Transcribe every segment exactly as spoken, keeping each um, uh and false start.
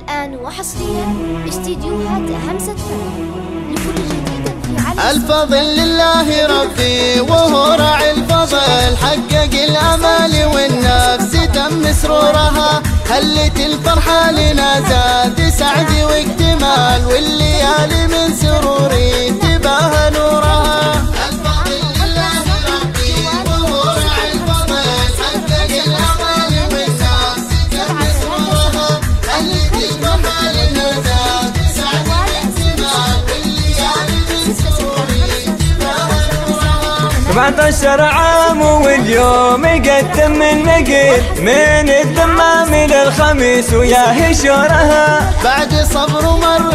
الآن وحصريا باستديوهات همسة فن لكل جديد في عالم الفضل لله ربي وهو راعي الفضل، حقق الأمال والنفس تم سرورها، هلت الفرحة لنا زاد سعد واكتمال، والليالي من سروري تباهى نورها. الفضل لله ربي وهو راعي الفضل، حقق الأمال والنفس تم سرورها، هلت الفرحة لنا زاد سعد واكتمال، والليالي من سروري تباهى نورها. سبعة عشر عام واليوم قد تم النقل من الدمام للخميس ويا هشورها، بعد صبر ومر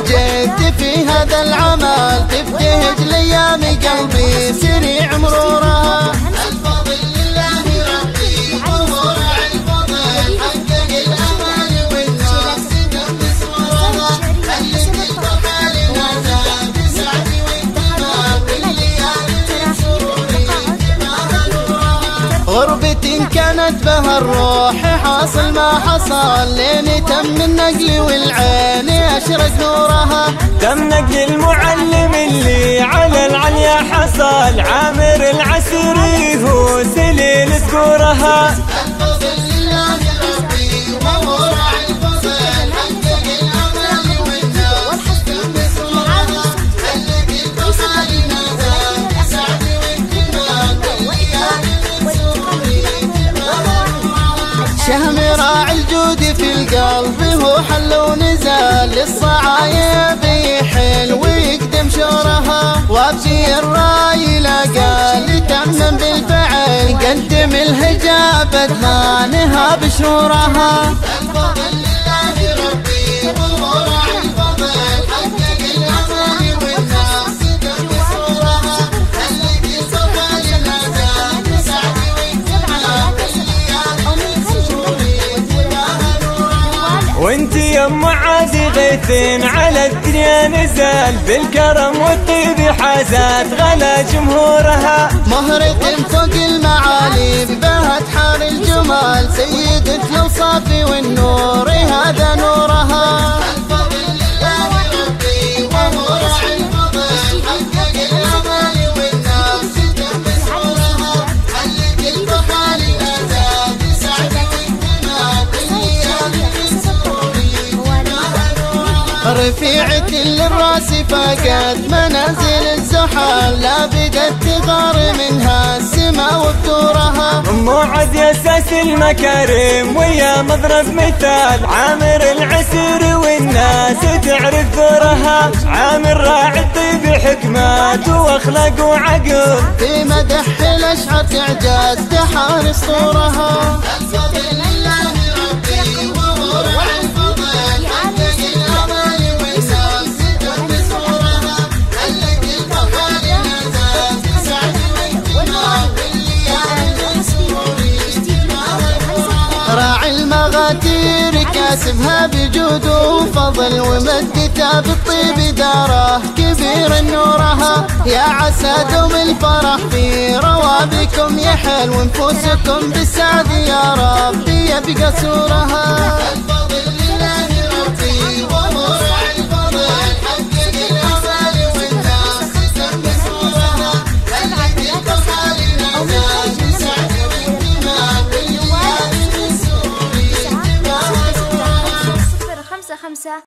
بالجد في هذا العمل تبتهج لأيام قلبي سريع مرورها. الفضل لله ربي وهو راعي الفضل، حقق الأمال والناس تم سرورها، هلت الفرحة لنا زاد سعد واكتمال، والليالي من سروري تباهى نورها. غربة كانت بها الروح حاصل ما حصل، لين تم النقل والعين أشرق نورها، تم نقل المعلم اللي على العليا حصل، عامر العسيري هو سليل ذكورها. الفضل لله ربي وهو راعي الفضل، حقق الأمال والناس تم سرورها، هلت الفرحة لنا زاد سعد واكتمال، والليالي من سروري تباهى نورها. شهم راعي الجود في القلب هو حل ونزال، للصعايب يحل ويقدم شورها، وابشي الراي لقى لتمم بالفعل، قدم الهجاب ادمانها بشورها. الفضل لله ربي وهو راعي الفضل، حقق الأمال والناس تم سرورها، هلت الفرحة لنا زاد سعد واكتمال، والليالي من سروري تباهى نورها. وانت يا ام عادي غيثين على الدنيا نزال، بالكرم والطيب حازات غلا جمهورها، مهرة فوق المعالي بهت حار الجمال، سيدة الأوصاف والنور هذا نورها. الفضل لله ربي وهو راعي الفضل، حقق الأمال والناس تم سرورها، هلت الفرحة لنا زاد سعد واكتمال، والليالي من سروري تباهى نورها. رفيعة للراس فاقت منازل الزحل، لا بدت تغار منها السما وبدورها، ام عاد يا اساس المكارم ويا مضرب مثال، عامر العسير والناس تعرف ثورها، عامر راعي الطيب حكمات واخلاق وعقل، في مدح الاشعار تعجاز تحار اسطورها. الفضل لله ربي وهو راعي الفضل، حقق الامال والناس تم سرورها، هلت الفرحة لنا زاد سعد واكتمال، والليالي من سروري تباهى نورها. راعي المغاتير كاسبها بجود وفضل، ومدتها بالطيب داره كبير نورها، يا عسى دوم الفرح في روابكم يحل، ونفوسكم بالسعد يا ربي يبقى سورها. الفضل لله ربي وهو راعي الفضل، حقق الأمال والناس تم سرورها، هلت الفرحة لنا زاد سعد واكتمال، والليالي من سروري تباهى نورها. صفر خمسة خمسة